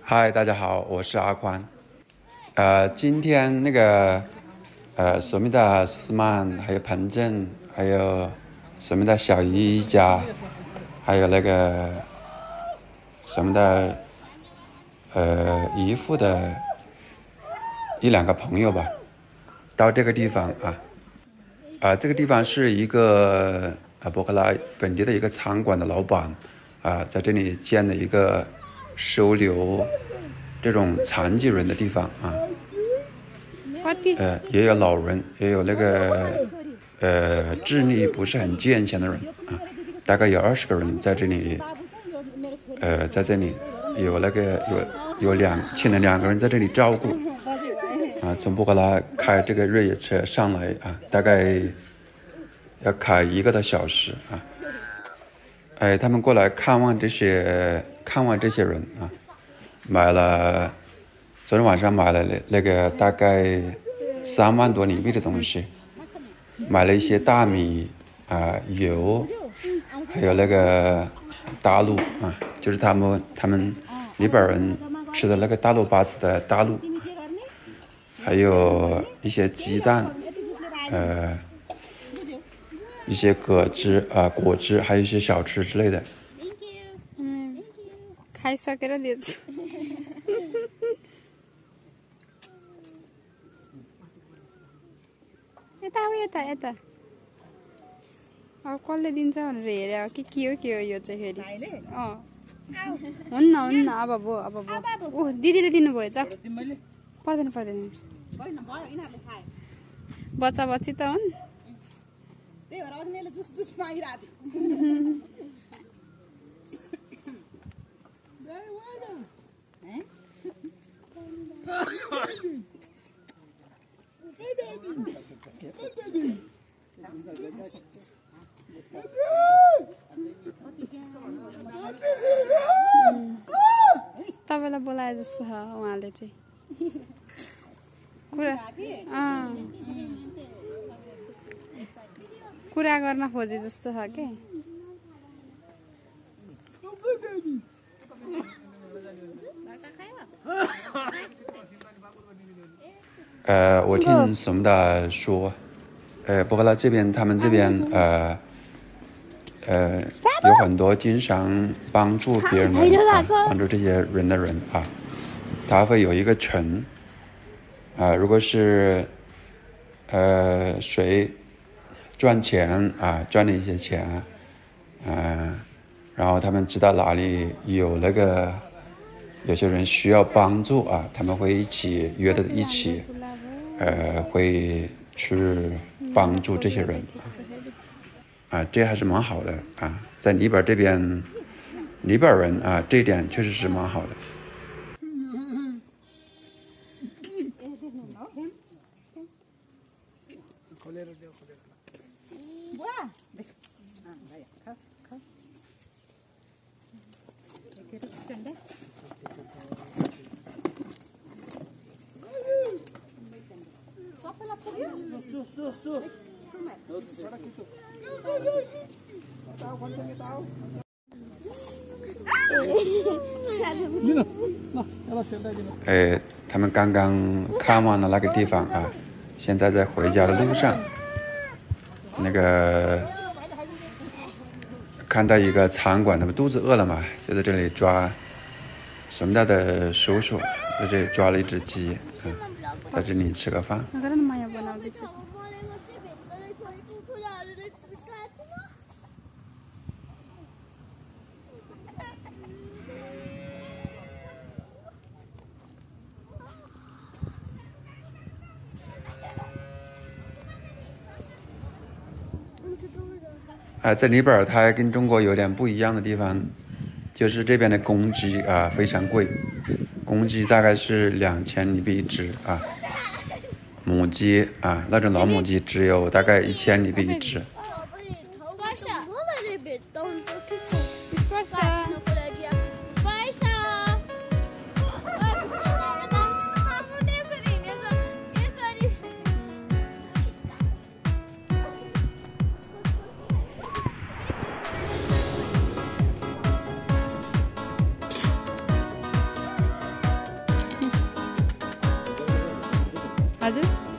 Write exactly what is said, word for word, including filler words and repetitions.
嗨，大家好，我是阿宽。呃，今天那个呃，索米达、斯曼，还有彭正，还有索米达小姨一家，还有那个索米达呃姨父的一两个朋友吧，到这个地方啊，啊、这个地方是一个啊博克拉本地的一个餐馆的老板啊，在这里建了一个收留这种残疾人的地方啊，呃，也有老人，也有那个呃智力不是很健全的人啊，大概有二十个人在这里，呃，在这里有那个有有两请了两个人在这里照顾啊，从布格拉开这个越野车上来啊，大概要开一个多小时啊，哎，他们过来看望这些看望这些人啊。买了，昨天晚上买了那那个大概三万多零币的东西，买了一些大米啊、呃、油，还有那个大陆啊，就是他们他们日本人吃的那个大陆巴子的大陆，还有一些鸡蛋，呃，一些果汁啊、呃、果汁，还有一些小吃之类的。 嗯，开啥给他的？यता हो यता यता अब कसले दिन्छ भनेर हेरे के के हो के हो यो चाहिँ फेरि अँ हुन्न हुन्न अब भो अब भो ऊ दिदीले दिनुभयो जाऊ पर्दैन पर्दैन बच्चा बच्ची त हुन् तपाईँलाई बोलाए जस्तो छ उहाँले चाहिँ कुरा अँ कुरा गर्न खोजे जस्तो छ के 呃，我听什么的说，呃，博格拉这边他们这边呃呃有很多经常帮助别人的、啊、帮助这些人的人啊，他会有一个群啊，如果是呃谁赚钱啊赚了一些钱，嗯、啊，然后他们知道哪里有那个有些人需要帮助啊，他们会一起约的一起。呃，会去帮助这些人啊，这还是蛮好的啊，在尼泊尔这边，尼泊尔人啊，这一点确实是蛮好的。哎，他们刚刚看完了那个地方啊，现在在回家的路上，那个看到一个餐馆，他们肚子饿了嘛，就在这里抓。什么大的叔叔在这里抓了一只鸡，嗯，在这里吃个饭。啊，在尼泊尔，它跟中国有点不一样的地方。就是这边的公鸡啊非常贵，公鸡大概是两千尼币一只啊，母鸡啊那种老母鸡只有大概一千尼币一只。 हजुर